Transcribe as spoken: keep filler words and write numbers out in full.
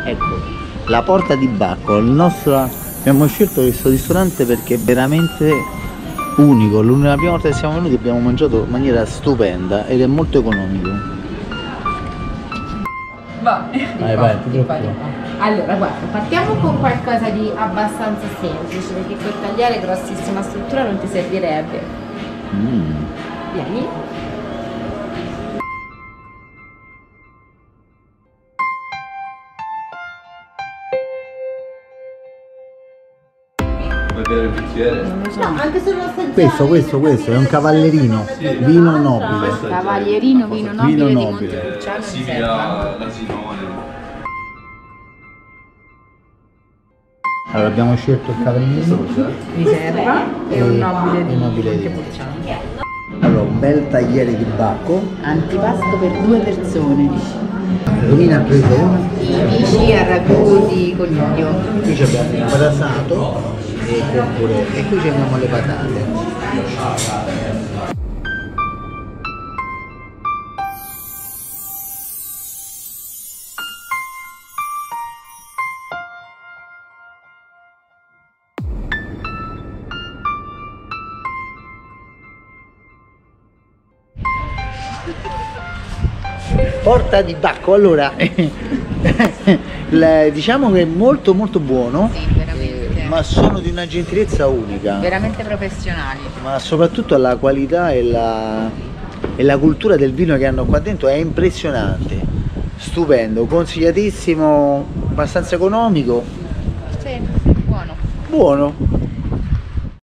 Ecco, la Porta di Bacco, il nostro, abbiamo scelto questo ristorante perché è veramente unico. La prima volta che siamo venuti abbiamo mangiato in maniera stupenda ed è molto economico. Va, vai, vai, ti preoccupare. Allora, guarda, partiamo con qualcosa di abbastanza semplice, perché col tagliare grossissima struttura non ti servirebbe. Mm. Vieni. Il bicchiere? No, anche solo assaggiare. Questo, questo, questo è un cavallerino, Sì. vino nobile. Cavalierino, vino nobile, Vino di nobile. Montepulciano. Simile all'asinone. Allora abbiamo scelto il cavallino Riserva e un nobile di un nobile di Montepulciano. Allora un bel tagliere di bacco. Antipasto per due persone. Romina ha preso una. Amici a ragù di coniglio. Qui abbiamo il brasato e, oppure, e qui abbiamo le patate. Porta di Bacco, allora la, diciamo che è molto molto buono, Sì, veramente. ma sono di una gentilezza unica, Veramente professionali. ma soprattutto la qualità e la, e la cultura del vino che hanno qua dentro è impressionante, stupendo, consigliatissimo, abbastanza economico, Sì, buono. buono.